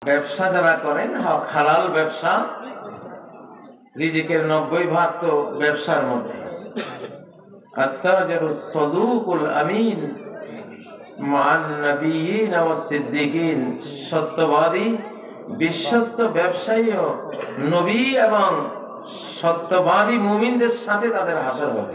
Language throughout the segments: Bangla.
ব্যবসা যারা করেন, হালাল ব্যবসা, রিজিকের 90 ভাগ তো ব্যবসার মধ্যে। আত্তাজিরুস সাদুকুল আমিন মান নবিয়িন ওয়াস সিদ্দিকিন, সত্যবাদী বিশ্বস্ত ব্যবসায়ী ও নবী এবং সত্যবাদী মুমিনদের সাথে তাদের হাসর হবে।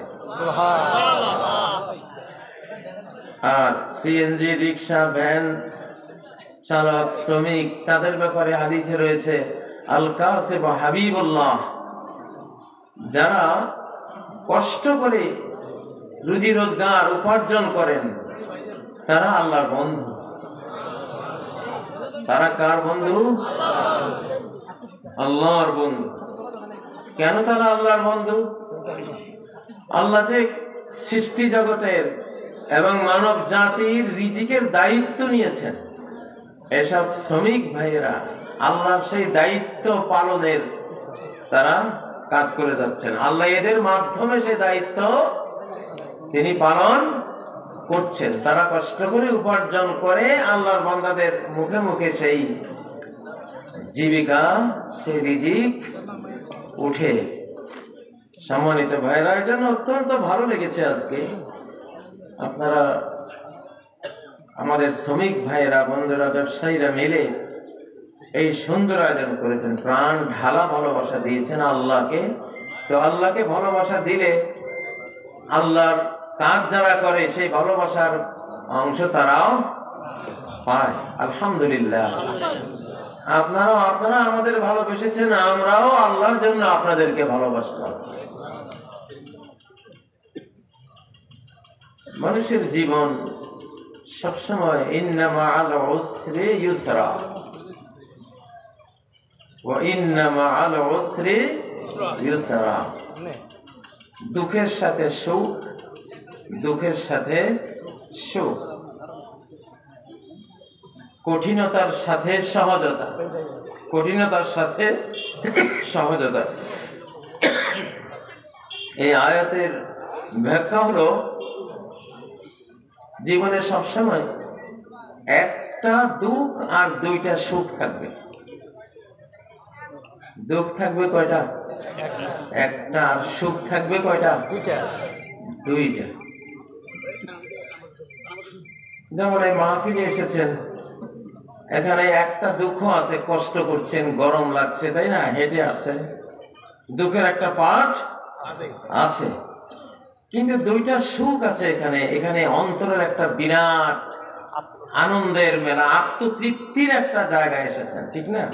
আর সিএনজি, রিক্সা, ভ্যান চালক, শ্রমিক, তাদের ব্যাপারে হাদিসে রয়েছে আল কাসিব হাবিবুল্লাহ, যারা কষ্ট করে রুজি রোজগার উপার্জন করেন তারা আল্লাহর বন্ধু। তারা কার বন্ধু? আল্লাহর বন্ধু। কেন তারা আল্লাহর বন্ধু? আল্লাহ যে সৃষ্টি জগতের এবং মানব জাতির রিজিকের দায়িত্ব নিয়েছেন, এসব শ্রমিক ভাইয়েরা আল্লাহর সেই দায়িত্ব পালনের তারা কাজ করে যাচ্ছেন। আল্লাহ এদের মাধ্যমে সেই দায়িত্ব তিনি পালন করছেন। তারা কষ্ট করে উপার্জন করে আল্লাহর বান্দাদের মুখে মুখে সেই জীবিকা, সেই রিজিক উঠে। সম্মানিত ভাইরা, এর জন্য অত্যন্ত ভালো লেগেছে আজকে আপনারা আমাদের শ্রমিক ভাইয়েরা, বন্ধুরা, ব্যবসায়ীরা মিলে এই সুন্দর আয়োজন করেছেন, প্রাণ ঢালা ভালোবাসা দিয়েছেন আল্লাহকে। তো আল্লাহকে ভালোবাসা দিলে আল্লাহর কাজ যারা করে সেই ভালোবাসার অংশ তারাও পায়। আলহামদুলিল্লাহ। আপনারা আমাদের ভালোবেসেছেন, আমরাও আল্লাহর জন্য আপনাদেরকে ভালোবাসলাম। মানুষের জীবন সবসময় ইন্না মাআল উসরি ইউসরা ওয়া ইন্না মাআল উসরি ইউসরা, দুঃখের সাথে সুখ, দুঃখের সাথে সুখ, কঠিনতার সাথে সহজতা, কঠিনতার সাথে সহজতা। এই আয়াতের ব্যাখ্যা হলো জীবনে সবসময় একটা দুঃখ আর দুইটা সুখ থাকবে। দুঃখ থাকবে কয়টা? একটা। আর সুখ থাকবে কয়টা? দুইটা। যেমন এই মাহফিলে এসেছেন, এখানে একটা দুঃখ আছে, কষ্ট করছেন, গরম লাগছে, তাই না? হেঁটে আসছেন, দুঃখের একটা পার্ট আছে, কিন্তু দুইটা সুখ আছে এখানে। এখানে অন্তরের একটা বিরাট আনন্দের মেলা, আত্মতৃপ্তির একটা জায়গায় এসেছেন, ঠিক না?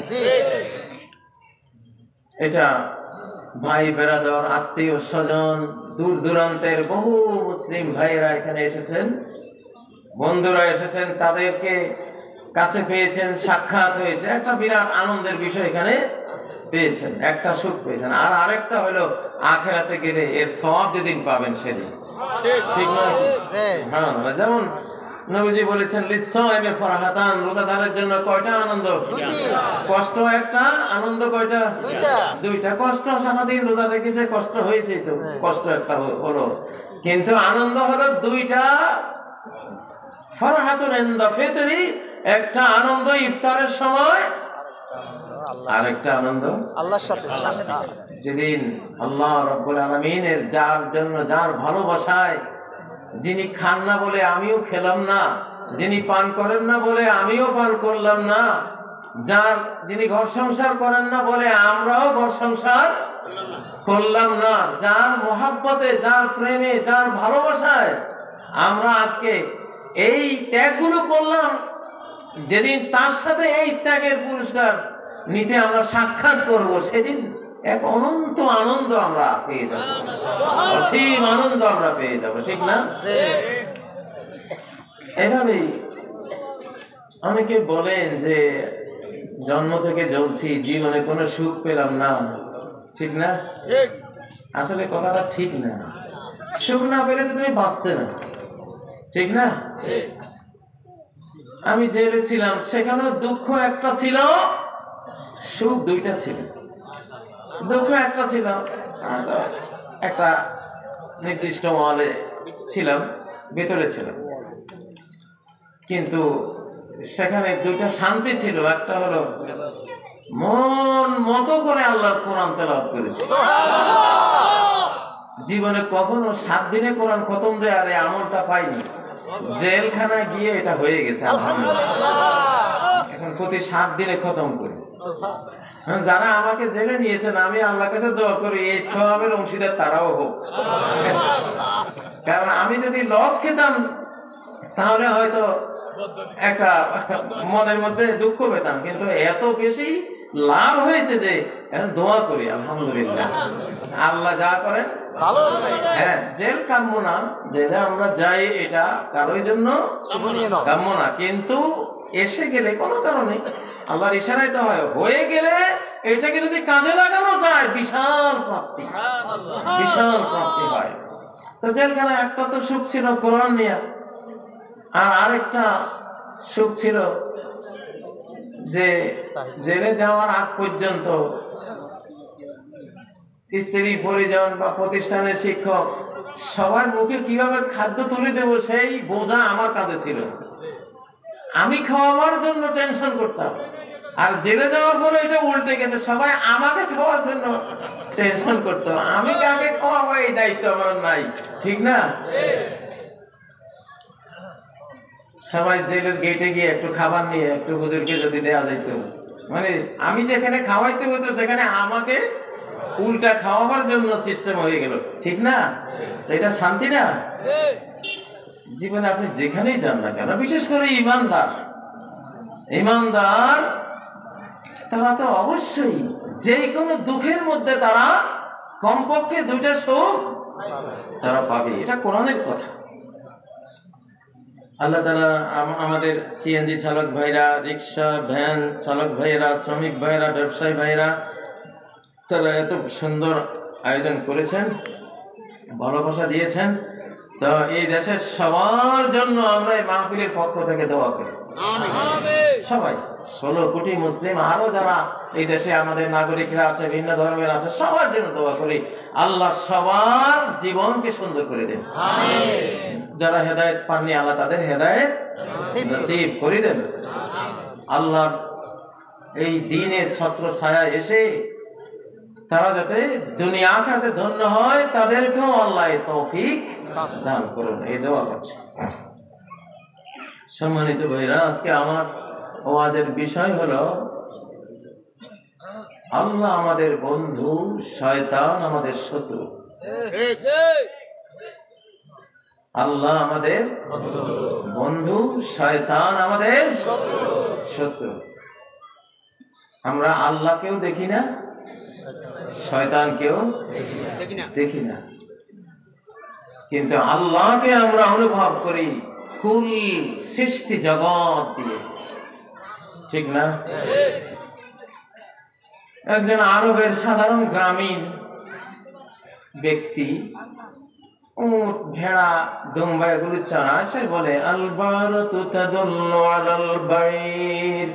এটা ভাই বেরাদর, আত্মীয় স্বজন, দূর দূরান্তের বহু মুসলিম ভাইয়েরা এখানে এসেছেন, বন্ধুরা এসেছেন, তাদেরকে কাছে পেয়েছেন, সাক্ষাৎ হয়েছে, একটা বিরাট আনন্দের বিষয় এখানে পেয়েছেন, একটা সুখ পেয়েছেন। আর আরেকটা হলো আখিরাতে গেলে এর সওয়াব যেদিন পাবেন সেদিন, ঠিক নয়? হ্যাঁ, যেমন নবীজি বলেছেন লিসাইমে ফারাহাতান, রোজাদারের জন্য কয়টা আনন্দ? কষ্ট একটা, আনন্দ কয়টা? দুইটা। কষ্ট সারাদিন রোজা রেখেছে, কষ্ট হয়েছে, তো কষ্ট একটা হলো, কিন্তু আনন্দ হলো দুইটা। ফারাহাতুন ইনদা ফিতরি, একটা আনন্দ ইফতারের সময়, আরেকটা আনন্দ আল্লাহর সাথে যেদিন আল্লাহ রাব্বুল আলামিনের, যার জন্য, যার ভালোবাসায়, যিনি খান না বলে আমিও খেলাম না, যিনি পান করেন না বলে আমিও পান করলাম না, যিনি ঘর সংসার করেন না বলে আমরাও ঘর সংসার করলাম না, যার মহাব্বতে, যার প্রেমে, যার ভালোবাসায় আমরা আজকে এই ত্যাগগুলো করলাম, যেদিন তার সাথে এই ত্যাগের পুরস্কার নিতে আমরা সাক্ষাৎ করব, সেদিন এক অনন্ত আনন্দ আমরা পেয়ে যাব, অসীম আনন্দ আমরা পেয়ে যাব, ঠিক না? এভাবেই অনেকে বলেন যে জন্ম থেকে জ্বলছি, জীবনে কোনো সুখ পেলাম না, ঠিক না? আসলে কথাটা ঠিক না। সুখ না পেলে তো তুমি বাঁচতে না, ঠিক না? আমি জেলে ছিলাম, সেখানেও দুঃখ একটা ছিল, সুখ দুইটা ছিল। দুঃখ একটা ছিল, একটা নির্দিষ্ট মহলে ছিলাম, ভেতরে ছিলাম, কিন্তু সেখানে দুইটা শান্তি ছিল, একটা হলো মন মতো করে আল্লাহর কোরআন তেলাওয়াত করেছে। জীবনে কখনো 7 দিনে কোরআন খতম দেওয়ার এই আমলটা পাইনি, জেলখানায় গিয়ে এটা হয়ে গেছে আলহামদুলিল্লাহ। এখন প্রতি 7 দিনে খতম করি। যারা আমাকে জেলে নিয়েছেন আমি আল্লাহর কাছে দোয়া করি এই সওয়াবের অংশীদার তারাও হোক, কারণ আমি যদি লস খেতাম তাহলে হয়তো একটা মনের মধ্যে দুঃখ পেতাম, কিন্তু এত বেশি লাভ হয়েছে যে এখন দোয়া করি আলহামদুলিল্লাহ, আল্লাহ যা করেন ভালো। হ্যাঁ, জেল কাম্য না, জেলে আমরা যাই এটা কারোর জন্য কাম্য না, কিন্তু এসে গেলে কোনো কারণে আল্লাহর ইশারায় তো হয়, হয়ে গেলে এটাকে যদি কাজে লাগানো যায় বিশাল প্রাপ্তি, বিশাল প্রাপ্তি হয়। তো জেলখানায় একটা তো সুখ ছিল কোরআন নিয়ে, আর আরেকটা সুখ ছিল যে জেলে যাওয়ার আগ পর্যন্ত স্ত্রী পরিজন বা প্রতিষ্ঠানের শিক্ষক সবার মুখে কিভাবে খাদ্য তুলে দেব সেই বোঝা আমার কাঁধে ছিল। আমি খাওয়াবার জন্য টেনশন করতাম, আর জেলে যাওয়ার পরে এটা উল্টে গেছে, সবাই আমাকে খাওয়ার জন্য টেনশন করতো। আমি কাকে খাওয়াবো এই দায়িত্ব আমার নাই, ঠিক না? সবাই জেলের গেটে গিয়ে একটু খাবার নিয়ে একটু হুজুরকে যদি দেওয়া যাইতো, মানে আমি যেখানে খাওয়াইতে হতো সেখানে আমাকে উল্টা খাওয়াবার জন্য সিস্টেম হয়ে গেল, ঠিক না? এটা শান্তি না? জীবনে আপনি যেখানেই যান না কেন, বিশেষ করে ইমানদার তারা তো অবশ্যই যে কোনো দুঃখের মধ্যে তারা কমপক্ষে 2টা সুখ তারা পাবে, এটা কোরআনের কথা। আল্লাহ তাআলা আমাদের সিএনজি চালক ভাইরা, রিক্সা ভ্যান চালক ভাইরা, শ্রমিক ভাইরা, ব্যবসায়ী ভাইরা, তারা এত সুন্দর আয়োজন করেছেন, ভালোবাসা দিয়েছেন। তো এই দেশের সবার জন্য আমরা এই মাহফিলের পক্ষ থেকে দোয়া করি, সবাই 16 কোটি মুসলিম আরো যারা এই দেশে আমাদের নাগরিকরা আছে, ভিন্ন ধর্মের আছে, সবার জন্য দোয়া করি আল্লাহ সবার জীবনকে সুন্দর করে দেন। যারা হেদায়েত পাননি আল্লাহ তাদের হেদায়েত নসিব করে দেন। আল্লাহ এই দ্বীনের ছত্র ছায়া এসে তারা যাতে দুনিয়া আখিরাতে ধন্য হয় তাদেরকেও আল্লাহ তৌফিক দান করুন, এই দোয়া করছি। সম্মানিত ভাইরা, আজকে আমার ওয়াজের বিষয় হলো আল্লাহ আমাদের বন্ধু, শয়তান আমাদের শত্রু। আল্লাহ আমাদের বন্ধু, শয়তান আমাদের শত্রু। আমরা আল্লাহকেও দেখি না, শয়তানকেও দেখি না, কিন্তু আল্লাহকে আমরা অনুভব করি কুল সৃষ্টি জগৎ দিয়ে, ঠিক না? একজন আরবের সাধারণ গ্রামীণ ব্যক্তি উট, ভেড়া, দুম্বা এগুলো চড়ায়, সে বলে আল বারাতু তাদুল্লু আলাল বাইর।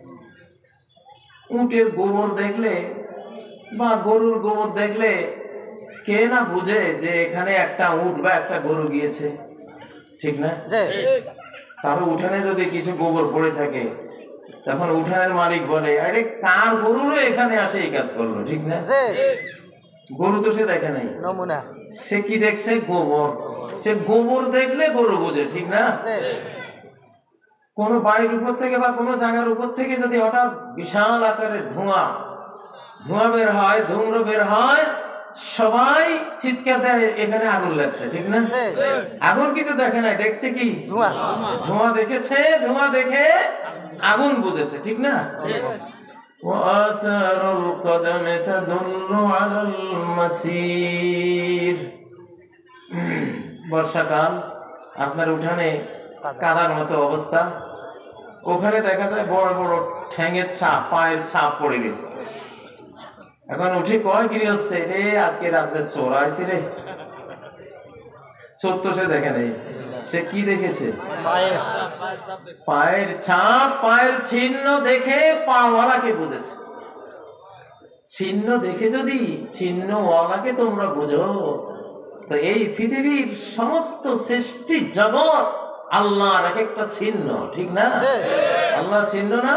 উটের গোবর দেখলে বা গরুর গোবর দেখলে কে না বুঝে যে এখানে একটা উট বা একটা গরু গিয়েছে, ঠিক না? কারো উঠানে যদি কিছু গোবর পড়ে থাকে তখন উঠানের মালিক বলে আরে কার গরুরও এখানে আসে এই কাজ করলো, ঠিক না? গরু তো সে দেখে নাই, সে কি দেখছে? গোবর। সে গোবর দেখলে গরু বোঝে, ঠিক না? কোন বাড়ির উপর থেকে বা কোনো জায়গার উপর থেকে যদি হঠাৎ বিশাল আকারের ধোঁয়া বের হয়, ধুমরো বের হয়, সবাই চিৎকার দেয় এখানে আগুন লাগছে, ঠিক না? আগুন কিন্তু দেখে নাই, দেখছে কি? ধোঁয়া দেখেছে, ধোঁয়া দেখে আগুন বুঝেছে, ঠিক না? ওয়াসারুল কদম তাদুল্লু আলাল মাসির। বর্ষাকাল, আপনার উঠানে কাদার মতো অবস্থা, ওখানে দেখা যায় বড় বড় ঠ্যাঙের ছাপ, পায়ের ছাপ পড়ে গেছে। এখন উঠে কয় গৃহস্থে, রে আজকে রাত্রে চোর আইছে রে। চোর তো সে দেখে নেই, সে কি দেখেছে? পায়ের ছাপ, পায়ের চিহ্ন দেখে পাওয়ালাকে বুঝেছে। চিহ্ন দেখে যদি চিহ্নওয়ালাকে তোমরা বুঝো, তো এই পৃথিবীর সমস্ত সৃষ্টি জগৎ আল্লাহর এক একটা চিহ্ন, ঠিক না? আল্লাহ চিহ্ন না?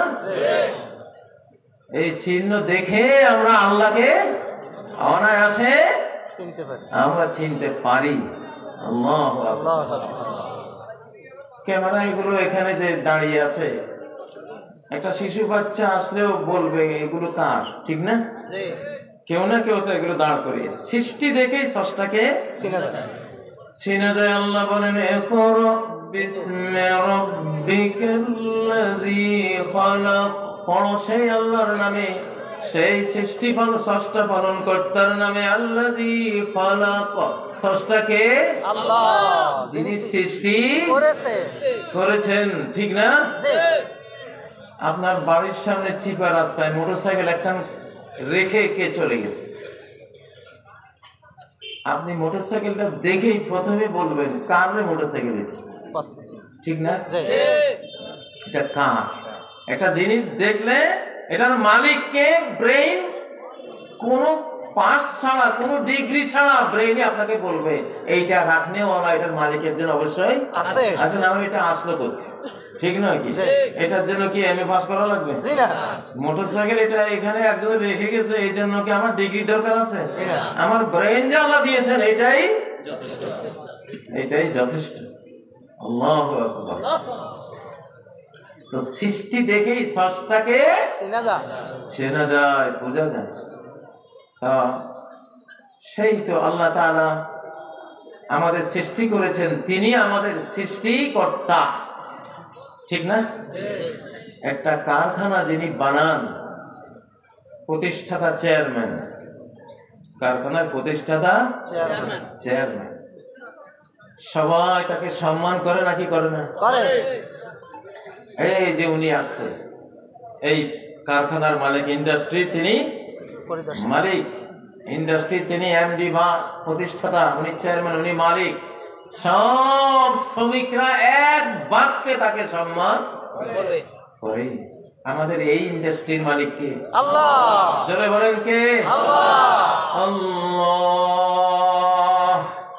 এই চিহ্ন দেখে আমরা আল্লাহকে অনায়াসে আমরা চিনতে পারি। আল্লাহু আকবার। ক্যামেরা এগুলো এখানে যে দাঁড়িয়ে আছে, একটা শিশু বাচ্চা আসলেও বলবে এগুলো কার, ঠিক না? কেউ না কেউ তো এগুলো দাঁড় করিয়েছে। সৃষ্টি দেখেই স্রষ্টাকে চিনা যায়। আল্লাহ বলেন ইকরা বিসমি রাব্বিকাল্লাযী খালাক, পড়ো সেই আল্লাহর নামে, সেই সৃষ্টি স্রষ্টা পালন কর্তার নামে। আল্লাযী খালাক, স্রষ্টাকে আল্লাহ, যিনি সৃষ্টি করেছেন, ঠিক না? আপনার বাড়ির সামনে চিপা রাস্তায় মোটরসাইকেল একখান রেখে কে চলে গেছে, আপনি মোটরসাইকেলটা দেখেই প্রথমে বলবেন কার রে মোটরসাইকেল, ঠিক না? এটা কার? একটা জিনিস দেখলে এটার মালিককে ব্রেইন কোন পাস ছাড়া, কোন ডিগ্রি ছাড়া ব্রেইনে আপনাকে বলবে এইটা রাখনেওয়ালা এটার মালিকের জন্য অবশ্যই আছে। না এটা আসলো কোথায়, ঠিক নয় কি? এটার জন্য কি এমএ পাস করা লাগবে? মোটরসাইকেল এটা এখানে একজন রেখে গেছে, এই জন্য কি আমার ডিগ্রি দরকার আছে? আমার ব্রেইন যে আল্লাহ দিয়েছেন এটাই যথেষ্ট। আল্লাহু আকবার। তো সৃষ্টি দেখেই স্রষ্টাকে চেনা যায়, বোঝা যায়। সেই তো আল্লাহ তাআলা আমাদের সৃষ্টি করেছেন, তিনি আমাদের সৃষ্টিকর্তা, ঠিক না? একটা কারখানা যিনি বানান, প্রতিষ্ঠাতা চেয়ারম্যান, কারখানার প্রতিষ্ঠাতা চেয়ারম্যান, সবাই তাকে সম্মান করে নাকি করে না? এই যে উনি আসছে, এই কারখানার মালিক, ইন্ডাস্ট্রি তিনি মালিক, ইন্ডাস্ট্রি তিনি এমডি বা প্রতিষ্ঠাতা, উনি চেয়ারম্যান, উনি মালিক। সব শ্রমিকরা এক বাক্যে তাকে সম্মান করে। আমাদের এই ইন্ডাস্ট্রির মালিক কে? আল্লাহ। জোরে বলেন কে? আল্লাহ।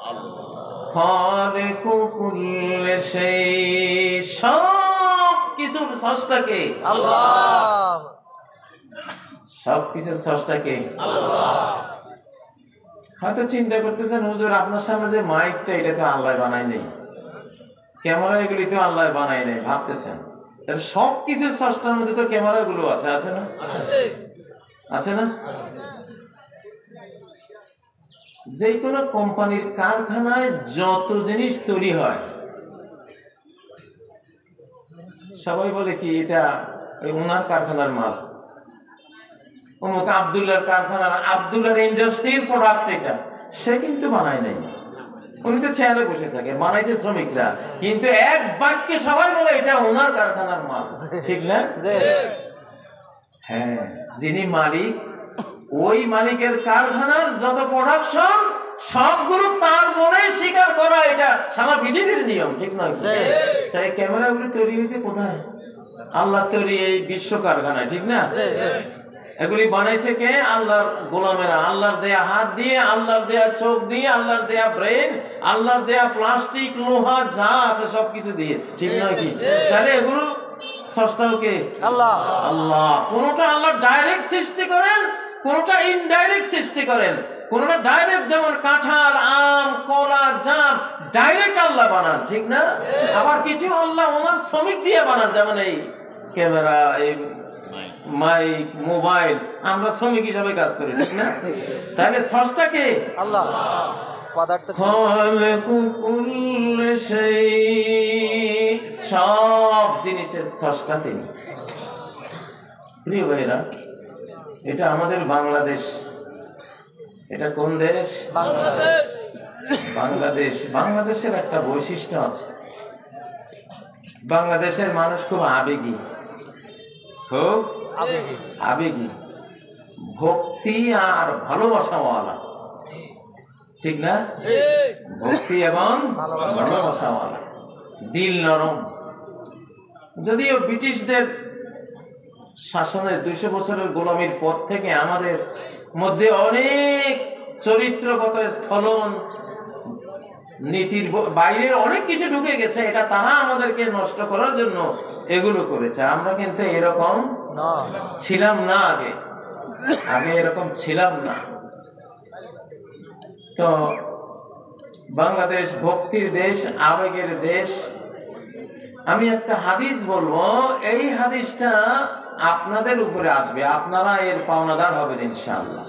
খালিকু কুল্লি শাই, সব কিছুর স্রষ্টা কে? আল্লাহ। সব কিছুর স্রষ্টা কে? আল্লাহ। হয়তো চিন্তা করতেছেন হুজুর আপনার সামনে যে মাইকটা এটা তো আল্লাহ বানায় নেই, ক্যামেরা এগুলি তো আল্লাহ বানায় নেই, ভাবতেছেন সব কিছুর স্রষ্টার মধ্যে তো ক্যামেরা গুলো আছে, আছে না? আছে না? যে কোনো কোম্পানির কারখানায় যত জিনিস তৈরি হয় সবাই বলে কি এটা ওনার কারখানার মাল, অমুক আব্দুল্লাহর কারখানার, আব্দুল্লাহর ইন্ডাস্ট্রির প্রোডাক্ট এটা, সে কিন্তু বানায় নাই, উনি তো চেয়ারে বসে থাকে, বানাইছে শ্রমিকরা, কিন্তু এক বাক্যে সবাই বলে এটা ওনার কারখানার মাল, ঠিক না? হ্যাঁ, যিনি মালিক, ওই মালিকের কারখানার যত প্রোডাকশন সবগুলো তার বলেই স্বীকার করা, এটা সারা পৃথিবীর নিয়ম, ঠিক নয়? তাই ক্যামেরাগুলো তৈরি হয়েছে কোথায়? আল্লাহ তৈরি এই বিশ্ব কারখানায়, ঠিক না? এগুলি বানাইছে কে? আল্লাহর গোলামেরা, আল্লাহর দেয়া হাত দিয়ে, আল্লাহর দেয়া চোখ দিয়ে, আল্লাহর দেয়া ব্রেন, আল্লাহর দেয়া প্লাস্টিক, লোহা যা আছে সবকিছু দিয়ে, ঠিক নয় কি? তাহলে এগুলো স্রষ্টাও কে? আল্লাহ। আল্লাহ। কোনটা আল্লাহ ডাইরেক্ট সৃষ্টি করেন, কোনটা ইনডাইরেক্ট সৃষ্টি করেন। কোনটা ডাইরেক্ট, যেমন কাঁঠাল, আম, কলা, জাম ডাইরেক্ট আল্লাহ বানান, ঠিক না? আবার কিছু আল্লাহ ওনার শ্রমিক দিয়ে বানান, যেমন এই ক্যামেরা, এই মাইক, মোবাইল, আমরা শ্রমিক হিসাবে কাজ করি, ঠিক না? তাহলে স্রষ্টা কে? আল্লাহ। সব জিনিসের স্রষ্টা তিনি। প্রিয় ভাইরা, এটা আমাদের বাংলাদেশ। এটা কোন দেশ? বাংলাদেশ। বাংলাদেশের একটা বৈশিষ্ট্য আছে, বাংলাদেশের মানুষ খুব আবেগী, খুব আবেগী, ভক্তি আর ভালোবাসাওয়ালা, ঠিক না? ভক্তি এবং ভালোবাসাওয়ালা, দিল নরম। যদিও ব্রিটিশদের শাসনের 200 বছরের গোলামির পর থেকে আমাদের মধ্যে অনেক চরিত্রগত স্খলন নীতির বাইরে অনেক কিছু ঢুকে গেছে, এটা তারা আমাদেরকে নষ্ট করার জন্য এগুলো করেছে। আমরা কিন্তু এরকম ছিলাম না, আগে এরকম ছিলাম না। তো বাংলাদেশ ভক্তির দেশ, আবেগের দেশ। আমি একটা হাদিস বলবো, এই হাদিসটা আপনাদের উপরে আসবে, আপনারা এর পাওনাদার হবেন ইনশাআল্লাহ।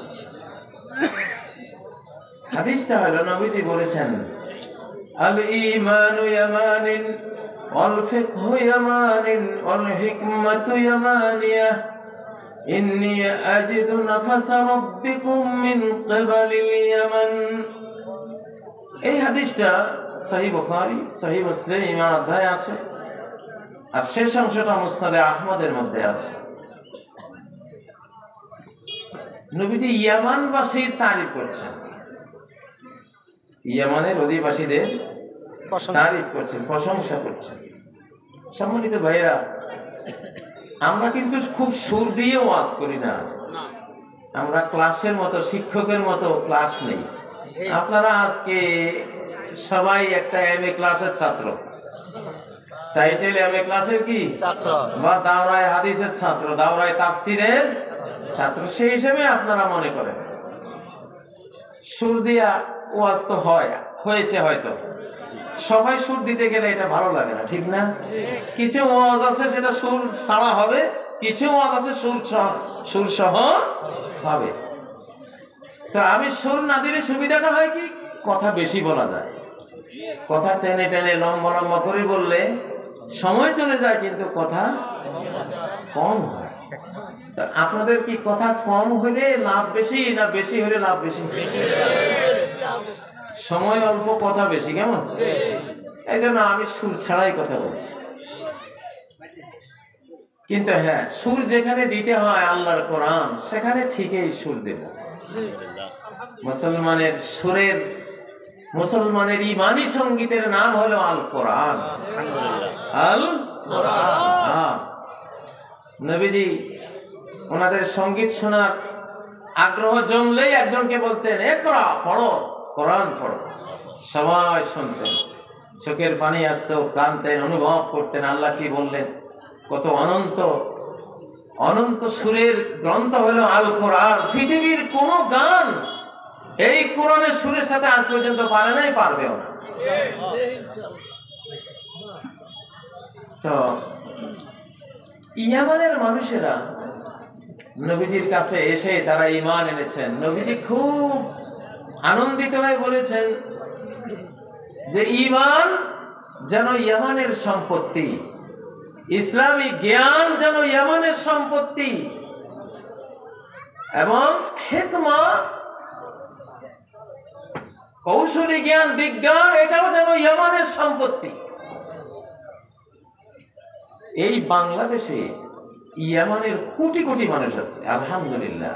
হাদিসটা হলো, নবীজি বলেছেন, আল ঈমানু ইয়ামানিন ওয়াল ফিকহু ইয়ামানিন ওয়াল হিকমাতু ইয়ামানিয়াহ ইন্নী আজিদু নাফাসা রাব্বিকুম মিন কিবালিল ইয়ামান। এই হাদিসটা সহিহ বুখারী, সহিহ মুসলিম ঈমান অধ্যায়ে আছে, আর শেষ অংশটা মুসনাদে আহমদের মধ্যে আছে। নবীজি ইয়ামানবাসীর তারিফ করছেন, ইয়ামানের অধিবাসীদের তারিফ করছেন, প্রশংসা করছেন। সম্মানিত ভাইরা, আমরা কিন্তু খুব সুর দিয়ে ওয়াজ করি না, আমরা ক্লাসের মতো, শিক্ষকের মতো ক্লাস নেই। আপনারা আজকে সবাই একটা এমএ ক্লাসের ছাত্র, টাইটেল এমএ ক্লাসের কি ছাত্র, বা দাওরায়ে হাদিসের ছাত্র, দাওরায়ে তাফসীরের ছাত্র, সেই হিসেবে আপনারা মনে করেন। সুর দিয়া ওয়াজ তো হয়েছে হয়তো, সবাই সুর দিতে গেলে এটা ভালো লাগে না, ঠিক না? কিছু ওয়াজ আছে সেটা সুর ছাড়া হবে, কিছু ওয়াজ আছে সুর সহ হবে। তো আমি সুর না দিলে সুবিধাটা হয় কি, কথা বেশি বলা যায়। কথা টেনে টেনে লম্বা লম্বা করে বললে সময় চলে যায়, কিন্তু কথা কম হয়। আপনাদের কি কথা কম হলে লাভ বেশি, না বেশি হলে লাভ বেশি? সময় অল্প, কথা বেশি, কেমন? এই জন্য আমি সুর ছাড়াই কথা বলছি। কিন্তু হ্যাঁ, সুর যেখানে দিতে হয় আল্লাহর কোরআন, সেখানে ঠিকই সুর দেব। মুসলমানের সুরের, মুসলমানের ইমানি সঙ্গীতের নাম হলো আল কোরআন। আল কোরআন। নবীজি ওনাদের সঙ্গীত শোনার আগ্রহ জমলেই একজনকে বলতেন, ইকরা, পড়ো, কোরআন পড়ো। সবাই শুনতেন, চোখের পানি আসতো, কাঁদতেন, অনুভব করতেন আল্লাহ কি বললেন। কত অনন্ত অনন্ত সুরের গ্রন্থ হলো আল কোরআন। পৃথিবীর কোন গান এই কোরআনের সুরের সাথে আজ পর্যন্ত পারে নাই, পারবেও না। তো ইয়ামানের মানুষেরা নবীজির কাছে এসে তারা ঈমান এনেছেন। নবীজি খুব আনন্দিত হয়ে বলেছেন যে ঈমান যেন ইয়ামানের সম্পত্তি, ইসলামী জ্ঞান যেন ইয়ামানের সম্পত্তি, এবং হিকমা, কৌশলী জ্ঞান, বিজ্ঞান, এটাও যেন ইয়ামানের সম্পত্তি। এই বাংলাদেশে ইয়ামানের কোটি কোটি মানুষ আছে, আলহামদুলিল্লাহ।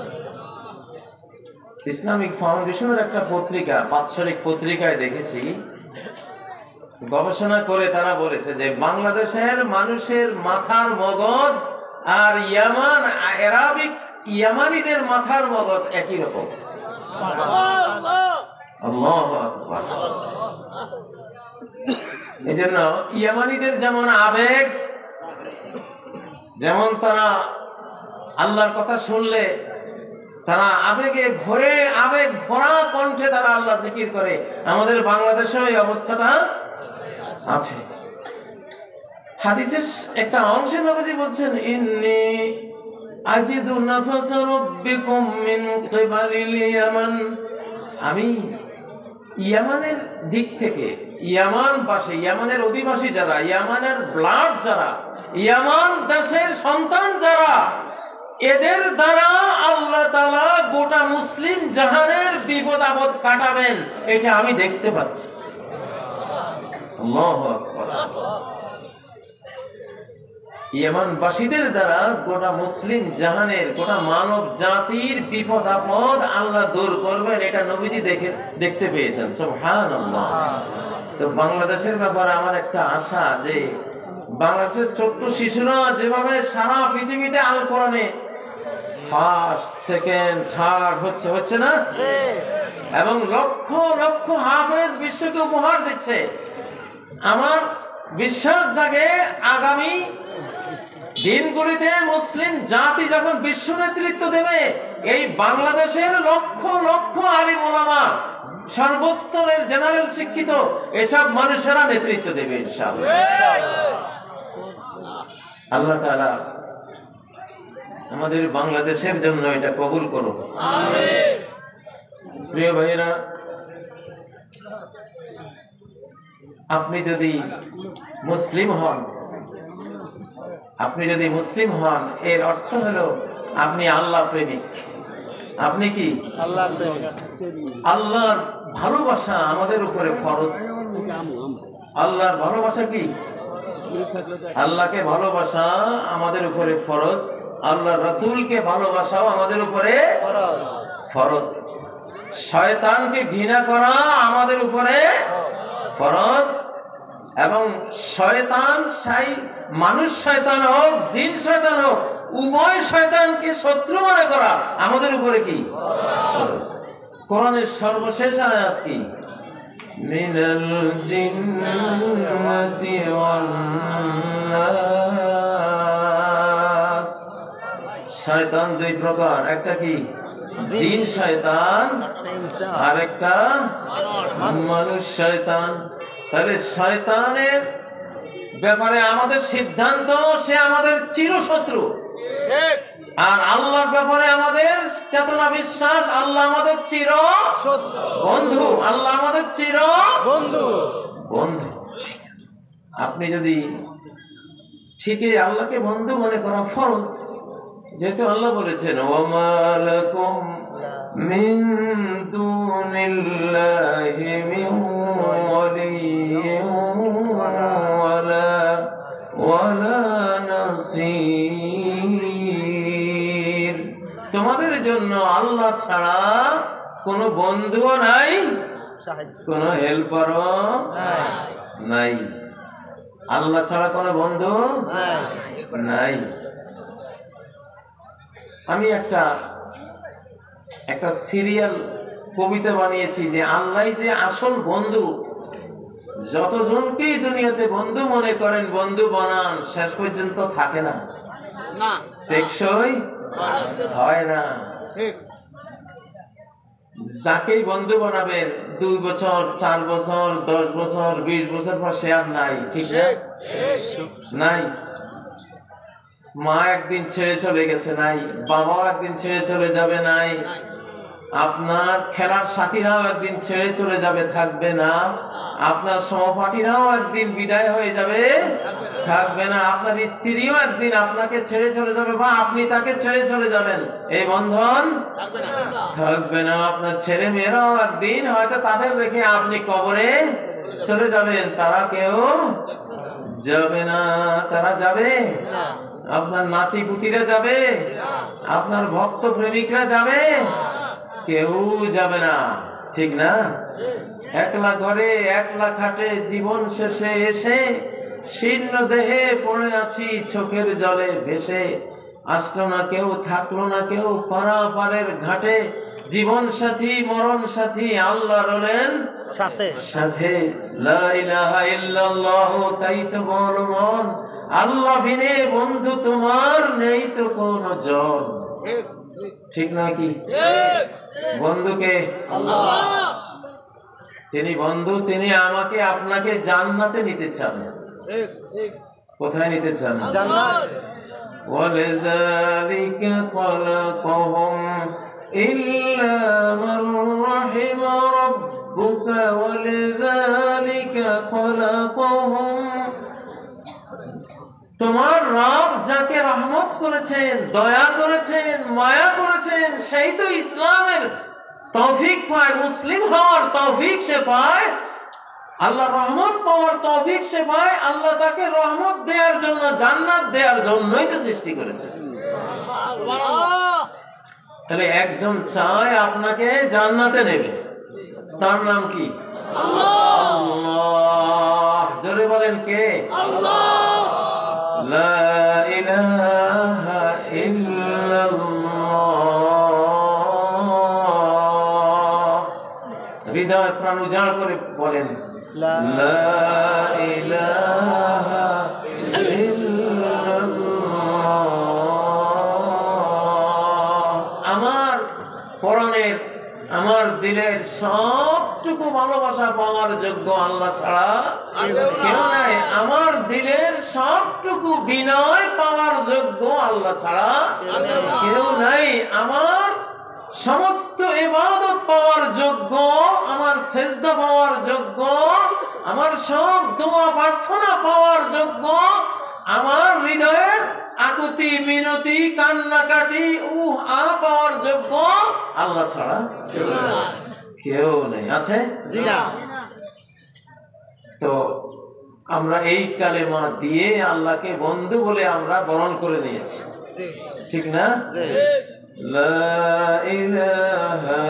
ইসলামিক ফাউন্ডেশনের একটা পত্রিকা, বাৎসরিক পত্রিকায় দেখেছি, গবেষণা করে তারা বলেছে যে বাংলাদেশের মানুষের মাথার মগজ আর ইয়ামান, আরবিক ইয়ামানিদের মাথার মগজ একই রকম। আল্লাহু আকবার। এই জন্য ইয়ামানিদের যেমন আবেগ, যেমন তারা আল্লাহর কথা শুনলে তারা আবেগে ভরে, আবেগ ভরা কণ্ঠে তারা আল্লাহ জিকির করে, আমাদের বাংলাদেশেও এই অবস্থাটা আছে। হাদিসের একটা অংশে নবীজি বলছেন, ইন্নী আজিদু নাফাসা রাব্বিকুম মিন কিবালিল ইয়ামান। আমি ইয়ামানের দিক থেকে, ইয়ামান পাশে, ইয়ামানের অধিবাসী যারা, ইয়ামানের ব্লাড যারা, ইয়ামান দেশের সন্তান যারা, এদের দ্বারা আল্লাহ তাআলা গোটা মুসলিম জাহানের বিপদ আপদ কাটাবেন, এটা আমি দেখতে পাচ্ছি। আল্লাহু আকবার। ইয়ামানবাসীদের দ্বারা গোটা মুসলিম জাহানের, গোটা মানব জাতির বিপদ আপদ আল্লাহ দূর করবেন, এটা নবীজি দেখতে পেয়েছেন। সুবহানাল্লাহ। তো বাংলাদেশের ব্যাপারে আমার একটা আশা, যে বাংলাদেশের ছোট্ট শিশুরা যেভাবে সারা পৃথিবীতে আল কোরআনে ফার্স্ট, সেকেন্ড, থার্ড হচ্ছে না, এবং লক্ষ লক্ষ হাফেজ বিশ্বকে উপহার দিচ্ছে। আমার বিশ্বাস জাগে আগামী দিনগুলিতে মুসলিম জাতি যখন বিশ্ব নেতৃত্ব দেবে, এই বাংলাদেশের লক্ষ লক্ষ আলিম ওলামা, সর্বস্তরের জেনারেল শিক্ষিত এসব মানুষেরা নেতৃত্ব দেবে ইনশাআল্লাহ। আল্লাহ তাআলা আমাদের বাংলাদেশের জন্য এটা কবুল করুন, আমিন। প্রিয় ভাইরা, আপনি যদি মুসলিম হন, এর অর্থ হলো আপনি আল্লাহ প্রেমিক। আপনি কি আল্লাহ প্রেমিক? আল্লাহর ভালোবাসা আমাদের উপরে ফরজ। আল্লাহর ভালোবাসা কি? আল্লাহকে ভালোবাসা আমাদের উপরে ফরজ, আল্লাহ রাসূলকে ভালোবাসাও আমাদের উপরে ফরজ, শয়তানকে ঘৃণা করা আমাদের উপরে ফরজ, এবং শয়তান, মানুষ শয়তান হোক, জিন শয়তান হোক, উভয় শয়তানকে শত্রু মনে করা আমাদের উপরে কি ফরজ। কোরআনের সর্বশেষ আয়াত কি? মিনাল জিন্নাতি ওয়ান নাস। শয়তান দুই প্রকার, একটা কি জিন শয়তান, আর একটা মানুষ শয়তান। তাহলে শয়তানের ব্যাপারে আমাদের সিদ্ধান্ত, সে আমাদের চিরশত্রু, আর আল্লাহর ব্যাপারে আমাদের চেতনা বিশ্বাস, আল্লাহ আমাদের চির বন্ধু, আল্লাহ আমাদের চির বন্ধু। আপনি যদি ঠিকই আল্লাহকে বন্ধু মনে করা ফরজ, যেহেতু আল্লাহ বলেছেন ওয়া লাকুম মিন দুনিল্লাহি মিন ওয়ালিয়্যিন ওয়ালা নাসীর। তোমাদের জন্য আল্লাহ ছাড়া কোনো বন্ধুও নাই, কোনো হেল্পারও নাই। আল্লাহ ছাড়া কোনো বন্ধু নাই। আমি একটা সিরিয়াল কবিতা বানিয়েছি যে আল্লাহ যে আসল বন্ধু, যতজনকেই দুনিয়াতে বন্ধু মনে করেন, বন্ধু বানান, শেষ পর্যন্ত থাকে না, টেকসই হয় না। যাকেই বন্ধু বানাবেন 2 বছর, 4 বছর, 10 বছর, 20 বছর পর সে আর নাই, ঠিক নাই। মা একদিন ছেড়ে চলে গেছে, নাই। বাবাও একদিন ছেড়ে চলে যাবে, নাই। আপনার খেলার সাথীরাও একদিন ছেড়ে চলে যাবে, থাকবে না। আপনার সহপাঠীরাও একদিন বিদায় হয়ে যাবে, থাকবে না। আপনার স্ত্রীও একদিন আপনাকে ছেড়ে চলে যাবে, বা আপনি তাকে ছেড়ে চলে যাবেন, এই বন্ধন থাকবে না। আপনার ছেলে মেয়েরাও একদিন হয়তো তাদের রেখে আপনি কবরে চলে যাবেন, তারা কেউ যাবে না। তারা যাবে? আপনার নাতি পুতিরা যাবে? আপনার ভক্ত প্রেমিকরা যাবে? কেউ যাবে না, ঠিক না? একলা ঘরে একলা খাটে জীবন শেষে এসে শীর্ণ দেহে পড়ে আছি চোখের জলে ভেসে। আসলো না কেউ, থাকলো না কেউ পারাপারের ঘাটে। জীবন সাথী মরণ সাথী আল্লাহ রলেন সাথে। লা ইলাহা ইল্লাল্লাহ, তাই তো বলো মন, আল্লাহ বিনে বন্ধু তোমার নেই তো কোন জন। ঠিক নাকি? বন্ধুকে আল্লাহ, তিনি বন্ধু, তিনি আমাকে আপনাকে জান্নাতে নিতে চান। কোথায় নিতে চান? জান্নাত। ওয়ালিযালিকা খালাকাহুম ইল্লা মান রাহিমা রাব্বুকা ওয়ালিযালিকা খালাকাহুম। তোমার রব যাকে রহমত করেছেন, দয়া করেছেন, মায়া করেছেন, সেই তো ইসলামের তৌফিক পায়, মুসলিম হওয়ার তৌফিক সে পায়, আল্লাহ রহমত পাওয়ার তৌফিক সে পায়। আল্লাহ তাকে রহমত দেওয়ার জন্য, জান্নাত দেওয়ার জন্যই তো সৃষ্টি করেছে। তাহলে একজন চায় আপনাকে জান্নাতে নেবে, তার নাম কি? আল্লাহ। জোরে বলেন, কে? আল্লাহ। লা ইলাহা ইল্লাল্লাহ হৃদয় প্রাণ উজাড় করে বলেন লা ইলাহা ইল্লাল্লাহ। আমার পরাণের আমার দিলের সবটুকু ভালোবাসা পাওয়ার যোগ্য আল্লাহ ছাড়া কেউ নাই। আমার দিলের সবটুকু বিনয় পাওয়ার যোগ্য আল্লাহ ছাড়া কেউ নাই। আমার সমস্ত ইবাদত পাওয়ার যোগ্য, আমার সেজদা পাওয়ার যোগ্য, আমার সব দোয়া প্রার্থনা পাওয়ার যোগ্য, আমার হৃদয়ের আকুতি মিনতি কান্নাকাটি পাওয়ার যোগ্য আল্লাহ ছাড়া কেউ নেই। আছে? তো আমরা এই কালেমা দিয়ে আল্লাহকে বন্ধু বলে আমরা বরণ করে নিয়েছি, ঠিক না? লা ইলাহা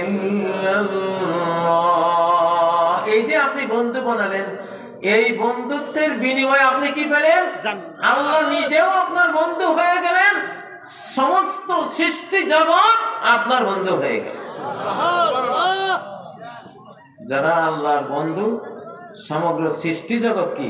ইল্লাল্লাহ। এই যে আপনি বন্ধু বানালেন, এই বন্ধুত্বের বিনিময়ে আপনি কি পেলেন? আল্লাহ নিজেও আপনার বন্ধু হয়ে গেলেন, সমস্ত সৃষ্টি জগৎ আপনার বন্ধু হয়ে গেল। যারা আল্লাহর বন্ধু, সমগ্র সৃষ্টি জগৎ কি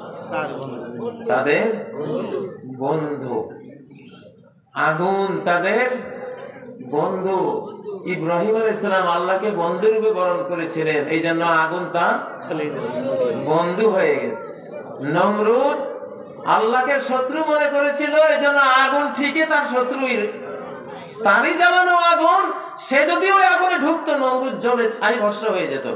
তাদের বন্ধু। আগুন তাদের বন্ধু। ইব্রাহিম আলাইহিস সালাম আল্লাহকে বন্ধু রূপে বরণ করেছিলেন, এই জন্য আগুন তার বন্ধু হয়ে গেছে। নমরুদ আল্লাহকে শত্রু মনে করেছিল, এই জন্য আগুন ঠিকই তার শত্রু, তারই জ্বালানো আগুন। সে যদি ওই আগুনে ঢুকতো, নমরুদ জ্বলে ছাই ভস্ম হয়ে যেত।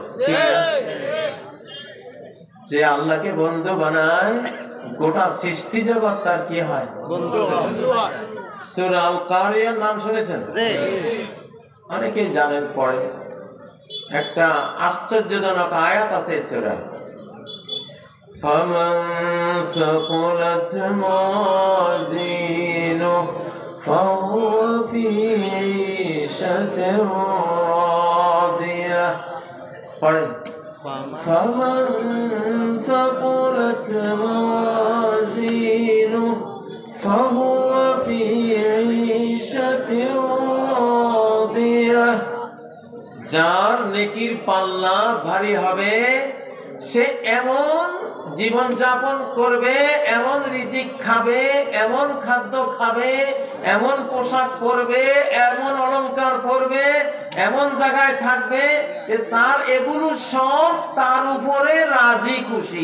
যে আল্লাহকে বন্ধু বানায়, গোটা সৃষ্টি জগৎ তার কি হয়? বন্ধু। সূরা আল কারিয়ার নাম শুনেছেন? অনেকেই জানেন, পড়ে। একটা আশ্চর্যজনক আয়াত আছে সূরায়। ফামান সাকুলাত মাওয়াজিনুহু ফাহুয়া ফি ঈশাতিন রাদিয়াহ। পড়েন। ফামান সাকুলাত মাওয়াজিনুহু ফাহুয়া ফি ঈশাতিন রাদিয়াহ। যার নেকির পাল্লা ভারী হবে, সে এমন জীবন যাপন করবে, এমন রিজিক খাবে, এমন খাদ্য খাবে, এমন পোশাক পরবে, এমন অলংকার পরবে, এমন জায়গায় থাকবে যে তার এগুলো সব তার উপরে রাজি খুশি।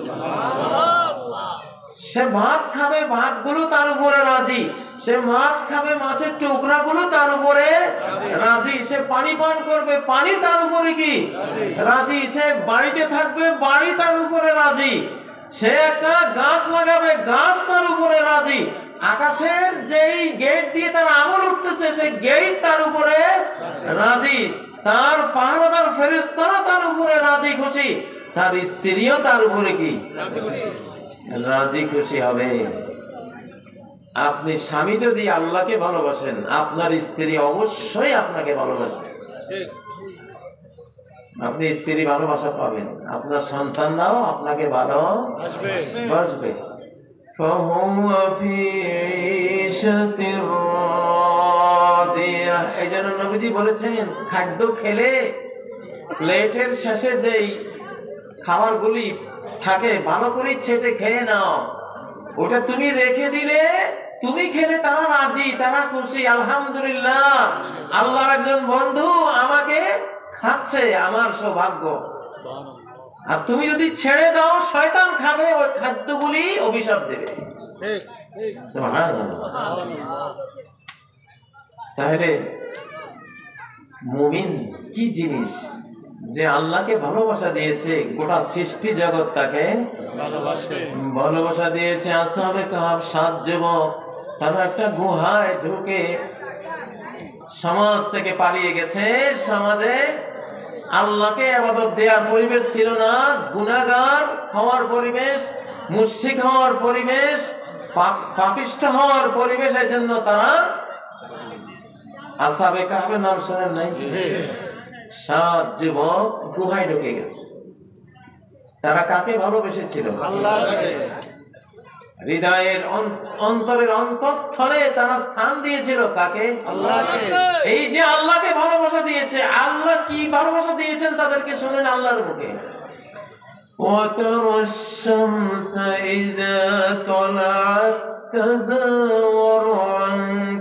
সে ভাত খাবে, ভাতগুলো তার উপরে রাজি। সে মাছ খাবে, মাছের টুকরাগুলো তার উপরে রাজি। সে পানি পান করবে, পানি তার উপরে কি রাজি। সে বাড়িতে থাকবে, বাড়ি তার উপরে রাজি। সে একটা গাছ লাগাবে, গাছ তার উপরে রাজি। আকাশের যেই গেট দিয়ে তার আগুন উঠতেছে, সেই গেট তার উপরে রাজি। তার পাহারাদার ফেরেশতারা তার উপরে রাজি খুশি। তার স্ত্রীও তার উপরে কি রাজি খুশি হবে। আপনি স্বামী যদি আল্লাহকে ভালোবাসেন, আপনার স্ত্রী অবশ্যই আপনাকে ভালোবাসবে। আপনি স্ত্রী ভালোবাসা পাবেন, আপনার সন্তানরাও আপনাকে ভালোবাসবে। এই জন্য নবীজি বলেছেন, খাদ্য খেলে প্লেটের শেষে যেই খাবারগুলি থাকে, ভালো করে ছেটে খেয়ে নাও। ওটা তুমি রেখে দিলে, তুমি খেলে তারা রাজি, তারা খুশি। আলহামদুলিল্লাহ, আল্লাহর একজন বন্ধু আমাকে খাচ্ছে, আমার সৌভাগ্য। আর তুমি যদি ছেড়ে দাও, শয়তান খাবে, ওই খাদ্যগুলি অভিশাপ দেবে। তাহলে মুমিন কি জিনিস, যে আল্লাহকে ভালোবাসা দিয়েছে, গোটা সৃষ্টি জগৎ তাকে ভালোবাসা দিয়েছে। আসহাবে কাহাফ 7 যুবক, তারা একটা গুহায় ঢুকে সমাজ থেকে পালিয়ে গেছে। সমাজে আল্লাহকে ইবাদত দেওয়ার পরিবেশ ছিল না, গুনাহগার হওয়ার পরিবেশ, মুশরিক হওয়ার পরিবেশ, পাপিষ্ঠ হওয়ার পরিবেশের জন্য তারা আসহাবে কাহাফের নাম শোনেন নাই? 7 যুবক গুহায় ঢুকে গেছে। তারা কাকে ভালোবেসেছিল? আল্লাহকে। হৃদয়ের অন্তরের অন্তঃস্থলে তারা স্থান দিয়েছিল কাকে? আল্লাহকে। এই যে আল্লাহকে ভালোবাসা দিয়েছে, আল্লাহ কি ভালোবাসা দিয়েছেন তাদেরকে শুনেন আল্লাহর মুখে। وترى الشمس إذا طلعت تزاور عن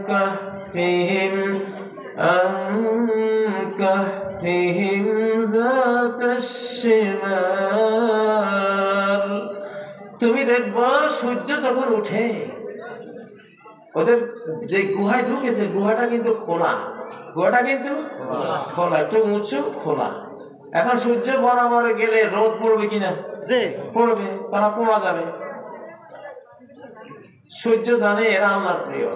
كهفهم ذات الشمال। তুমি দেখবা সূর্য যখন উঠে, ওদের যে গুহায় ঢুকেছে গুহাটা কিন্তু খোলা, গুহাটা কিন্তু খোলা, একটু উঁচু খোলা। এখন সূর্য বরাবর গেলে রোদ পড়বে কিনা? পড়বে, তারা পোড়া যাবে। সূর্য জানে এরা আল্লাহর প্রিয়।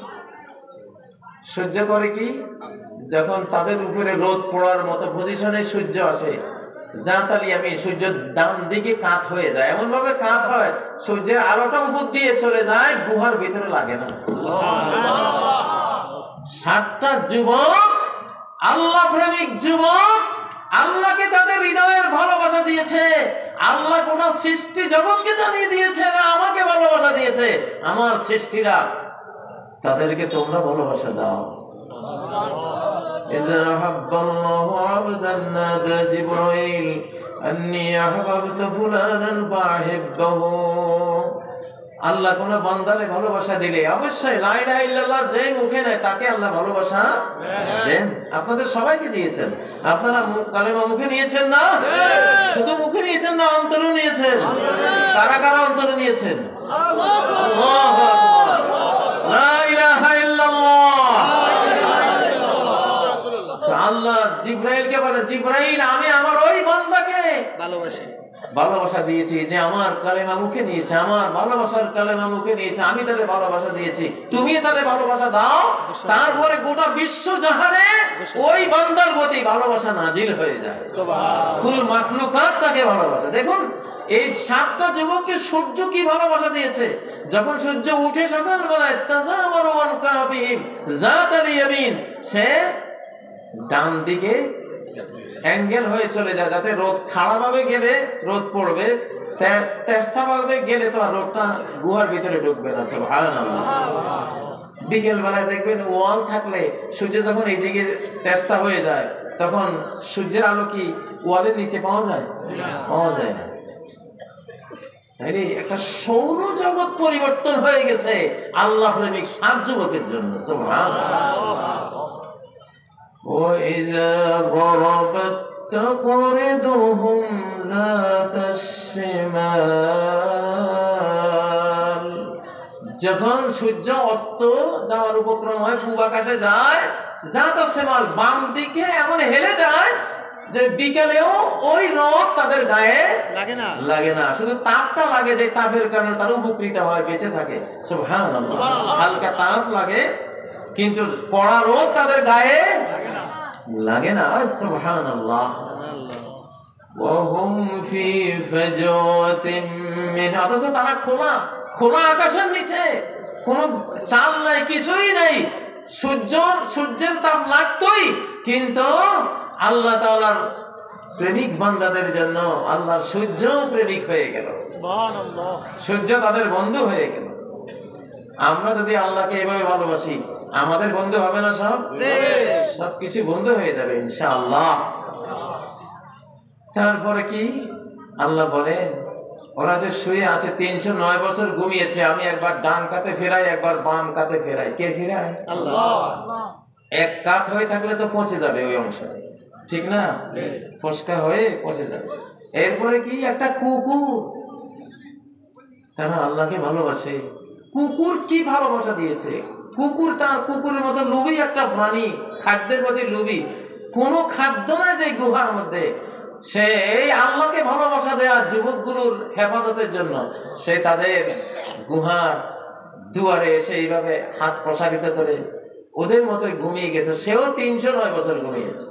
সূর্য করে কি, যখন তাদের উপরে রোদ পড়ার মতো পজিশনে সূর্য আসে, জাতালি আমি সূর্য ডান দিকে কাত হয়ে যায়, এমন ভাবে কাত হয় সূর্যের আলোটা উপর দিয়ে চলে যায়, গুহার ভিতরে লাগে না। 7টা যুবক, আল্লাহ প্রেমিক যুবক, আল্লাহকে তাদের হৃদয়ের ভালোবাসা দিয়েছে। আল্লাহ গোটা সৃষ্টি জগৎকে জানিয়ে দিয়েছে না আমাকে ভালোবাসা দিয়েছে, আমার সৃষ্টিরা তাদেরকে তোমরা ভালোবাসা দাও। إذا أحب الله عبدا نادى جبريل أني أحببت فلانا فأحبه। আল্লাহ কোন বান্দারে ভালোবাসা দিলে অবশ্যই লা ইলাহা ইল্লাল্লাহ যে মুখে নেয় তাকে আল্লাহ ভালোবাসা দেন। আপনাদের সবাইকে দিয়েছেন, আপনারা কালেমা মুখে নিয়েছেন না? শুধু মুখে নিয়েছেন না অন্তরে নিয়েছেন? কারা কারা অন্তরে নিয়েছেন? আল্লাহু আকবার, লা ইলাহা ইল্লাল্লাহ। আল্লাহ জিবরাইলকে বলে, জিবরাইল আমি আমার ওই বান্দাকে ভালোবাসা দিয়েছি যে আমার কালেমা মুখে নিয়েছে, আমার ভালোবাসার কালেমা মুখে নিয়েছে, আমি তাদের ভালোবাসা দিয়েছি, তুমি তাদের ভালোবাসা দাও। তারপরে গোটা বিশ্ব জাহানে ওই বান্দার প্রতি ভালোবাসা নাজিল হয়ে যায়, কুল মাখলুকাত তাকে ভালোবাসা। দেখুন এই 7টা যুবককে সূর্য কি ভালোবাসা দিয়েছে। যখন সূর্য উঠে সকালবেলায় তাজাওয়ারু আন কাহফিহিম যাতাল ইয়ামিন, সে ডান দিকে অ্যাঙ্গেল হয়ে চলে যায়, যাতে রোদ খাড়া ভাবে গেলে রোদ পড়বে, তেরসা ভাবে গেলে তো আর রোদটা গুহার ভিতরে ঢুকবে না। সুবহানাল্লাহ। বিকেল বেলায় দেখবেন ওয়াল থাকলে সূর্য যখন এইদিকে তেরসা হয়ে যায় তখন সূর্যের আলো কি ওয়ালের নিচে পাওয়া যায়? পাওয়া যায় না। একটা সৌর জগৎ পরিবর্তন হয়ে গেছে আল্লাহ প্রেমিক 7 যুবকের জন্য। সুবহানাল্লাহ। وَإِذَا غَرَبَتْ تَقْرِضُهُمْ ذَاتَ الشِّمَالِ। যখন সূর্য অস্ত যাওয়ার উপক্রম হয়, পূব আকাশে যায়, যাত শিমাল বাম দিকে এমন হেলে যায় যে বিকেলেও ওই রোদ তাদের গায়ে লাগে না, শুধু তাপটা লাগে, যে তাপের কারণে তারা উপকৃত হয়, বেঁচে থাকে। সুবহানাল্লাহ। হালকা তাপ লাগে কিন্তু কড়া রোদ তাদের গায়ে লাগে না। সুবহানাল্লাহ। ওয়াহুম ফি ফাজওয়াতিন মিন, অথচ তারা খোলা আকাশের নিচে, কোনো চাল নাই, কিছুই নাই, সূর্যের তাপ লাগতোই, কিন্তু আল্লাহ তাআলার প্রেমিক বান্দাদের জন্য আল্লাহ সূর্য প্রেমিক হয়ে গেল। সুবহানাল্লাহ। সূর্য তাদের বন্ধু হয়ে গেল। আমরা যদি আল্লাহকে এভাবে ভালোবাসি আমাদের বন্ধু হবে না? সবকিছু বন্ধু হয়ে যাবে ইনশাআল্লাহ। তারপরে কি আল্লাহ বলেন, ওরা যে শুয়ে আছে 309 বছর ঘুমিয়েছে, আমি একবার ডান কাতে ফেরাই, একবার বাম কাতে ফেরাই। কে ফেরায়? আল্লাহ। এক কাত হয়ে থাকলে তো পৌঁছে যাবে ওই অংশ, ঠিক না? ফসকা হয়ে পৌঁছে যাবে। এরপরে কি একটা কুকুর, তারা আল্লাহকে ভালোবাসে। কুকুর কি ভালোবাসা দিয়েছে। কুকুর তার কুকুরের মতো লোভী একটা প্রাণী, খাদ্যের প্রতি লোভী। কোন খাদ্য নাই যে গুহার মধ্যে, সে এই আল্লাহকে ভালোবাসা দেয়া যুবকগুলোর হেফাজতের জন্য সে তাদের গুহার দুয়ারে এসে এইভাবে হাত প্রসারিত করে ওদের মতোই ঘুমিয়ে গেছে। সেও 309 বছর ঘুমিয়েছে।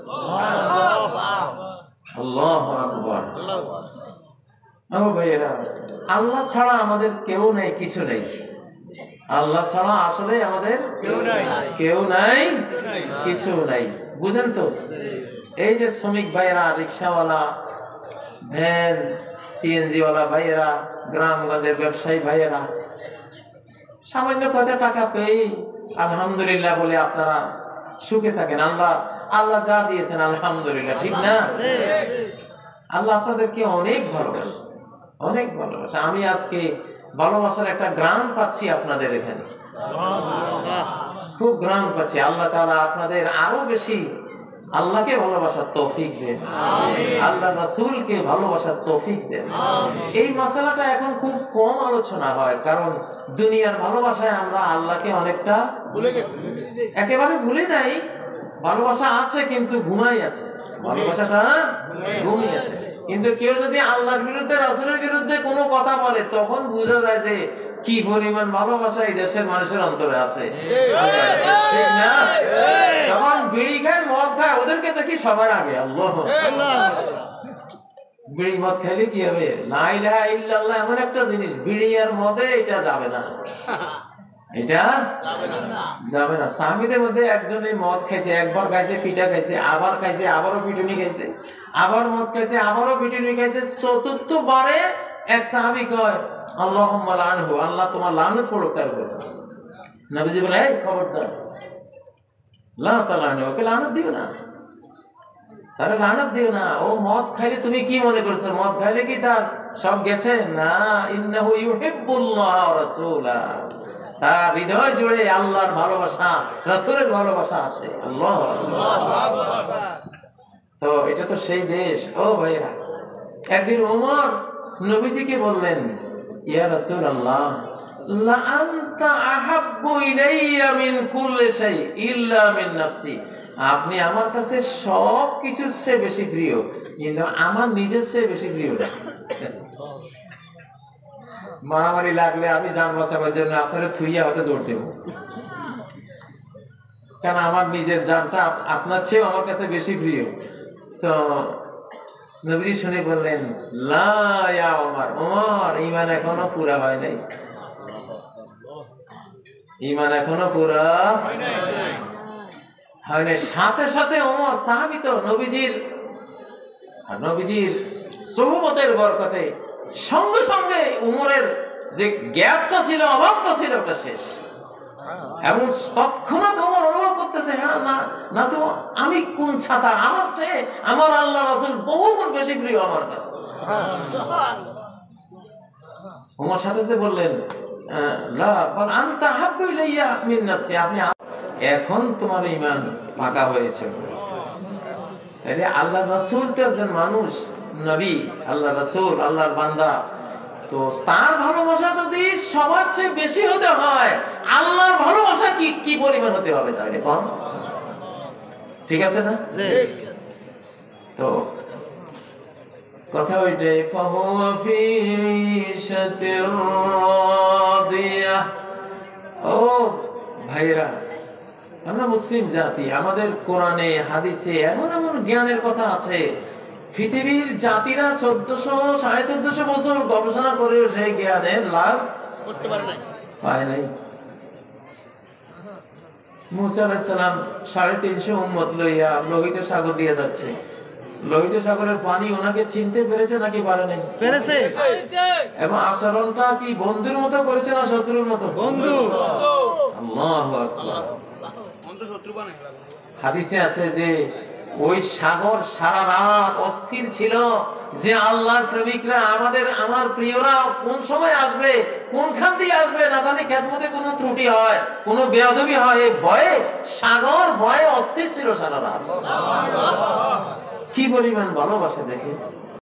আল্লাহু আকবার। ভাইয়েরা, আল্লাহ ছাড়া আমাদের কেউ নেই, কিছু নেই। আল্লাহ ছাড়া আসলে আমাদের কেউ নাই, কিছু নাই। বুঝেন তো? এই যে শ্রমিক ভাইয়েরা, রিক্সাওয়ালা, ভ্যান, সিএনজি ওয়ালা ভাইয়েরা, গ্রামগঞ্জের ব্যবসায়ী ভাইয়েরা সামান্য কয়টা টাকা পেয়ে আলহামদুলিল্লাহ বলে আপনারা সুখে থাকেন। আল্লাহ যা দিয়েছেন আলহামদুলিল্লাহ, ঠিক না? আল্লাহ আপনাদেরকে অনেক ভালোবাসে, অনেক ভালোবাসে। আমি আজকে ভালোবাসার একটা গ্রাম পাচ্ছি আপনাদের এখানে, খুব গ্রাম পাচ্ছি। আল্লাহ তাআলা আপনাদের আরো বেশি আল্লাহকে ভালোবাসার তৌফিক দেন, আল্লাহ রাসূলকে ভালোবাসার তৌফিক দেন। এই মাসালাটা এখন খুব কম আলোচনা হয়, কারণ দুনিয়ার ভালোবাসায় আমরা আল্লাহকে অনেকটা ভুলে গেছি। একেবারে ভুলে নাই, ভালোবাসা আছে কিন্তু ঘুমাই আছে, ভালোবাসাটা ঘুমিয়ে আছে। কিন্তু কেউ যদি আল্লাহর বিরুদ্ধে, রাসূলের বিরুদ্ধে কোনো কথা বলে, তখন বোঝা যায় যে কি পরিমাণ ভালোবাসা এই দেশের মানুষের অন্তরে আছে, ঠিক না? যখন বিড়ি খায়, মদ খায়, ওদেরকে দেখি সবার আগে আল্লাহ। বিড়ি মদ খাইলে কি হবে? লা ইলাহা ইল্লাল্লাহ এমন একটা জিনিস, বিড়ি আর মদে এটা যাবে না, এটা যাবে না। সাহাবীদের মধ্যে একজনে মদ খাইছে, একবার খাইছে, পিঠা খাইছে, আবার খাইছে, আবারও পিটুনি খাইছে, আবার মদ খাইছে, আবারও পিটুনি খাইছে। চতুর্থ বারে এক সাহাবী কয় আল্লাহুম্মা লানহু, আল্লাহ তোমার লানত পড়ুক তার উপর। নবীজি বলে এই খবরদার, লা তালানহু, ওকে লানত দিও না, তারে লানত দিও না। ও মদ খাইলে তুমি কি মনে করছো মদ খাইলে কি তার সব গেছে? না, ইন্নাহু ইউহিব্বুল্লাহ ওয়া রাসূলা, তার হৃদয় জুড়ে আল্লাহর ভালোবাসা, রাসূলের ভালোবাসা আছে। আল্লাহু আকবার। তো এটা তো সেই দেশ। ও ভাইরা, একদিন ওমর নবীজিকে বললেন, ইয়া রাসূলুল্লাহ, লা আনতা আহাব্বু ইলাইয়া মিন কুল্লি শাই ইল্লা মিন নাফসি, আপনি আমার কাছে সব কিছুর চেয়ে বেশি প্রিয়, কিন্তু আমার নিজের চেয়ে বেশি প্রিয় না। মারামারি লাগলে আমি জান বাঁচাবার জন্য আপনারা থুইয়া হয়তো দৌড় দেব, কেন আমার নিজের জানটা আপনার চেয়েও আমার কাছে বেশি প্রিয়। তো নবী শুনে বললেন, লা ইয়া ওমর, ওমর ঈমান এখনো পুরা হয় নাই, ঈমান এখনো পুরা হয় নাই। সাথে সাথে ওমর সাহাবী তো নবীজির সোহবতের বরকতে সঙ্গে সঙ্গে উমরের যে গ্যাপটা ছিল, অভাবটা ছিল, ওটা শেষ। এবং তৎক্ষণাৎ ওমর অনুভব করতেছে, হ্যাঁ না তো আমি কোন ছাতা, আমার চেয়ে আমার আল্লাহ রাসূল বহু গুণ বেশি প্রিয় আমার কাছে। ওমর সাথে সাথে বললেন, লা বাল আনতা হাব্বু ইলাইয়া মিন নাফসি, আপনি এখন তোমার ঈমান পাকা হয়েছে। তাহলে আল্লাহ রাসূল তো একজন মানুষ, নবী, আল্লাহ রাসূল, আল্লাহর বান্দা, তো তার ভালোবাসা যদি সবার চেয়ে বেশি হতে হয়, আল্লাহর ভালোবাসা কি পরিমাণ হতে হবে তাহলে কম? ঠিক আছে না? তো কথা ওইটাই, ফাহুয়া ফি শাতির রাদিয়া। ও ভাইরা, আমরা মুসলিম জাতি, আমাদের কোরআনে হাদিসে এমন এমন জ্ঞানের কথা আছে, পৃথিবীর জাতিরা 1400-1450 বছর গবেষণা করেও সেই জ্ঞানের লাভ করতে পারে নাই। মুসা আলাইহিস সালাম 350 উম্মত লইয়া লোহিত সাগর দিয়ে যাচ্ছে, লোহিত সাগরের পানি ওনাকে চিনতে পেরেছে নাকি পারে নাই? পেরেছে। এবং আচরণটা কি বন্ধুর মতো করেছে না শত্রুর মতো? বন্ধু। আল্লাহু আকবার। হাদিসে আছে যে ওই সাগর সারা রাত অস্থির ছিল যে আল্লাহর প্রেমিকরা, আমার প্রিয়রা কোন সময় আসবে, কোনখান দিয়ে আসবে, না জানি খেদমতে কোনো ত্রুটি হয়, কোনো বেয়াদবি হয়, এই ভয়ে সাগর ভয়ে অস্থির ছিল সারা রাত। কি পরিমাণ ভালোবাসা দেখে।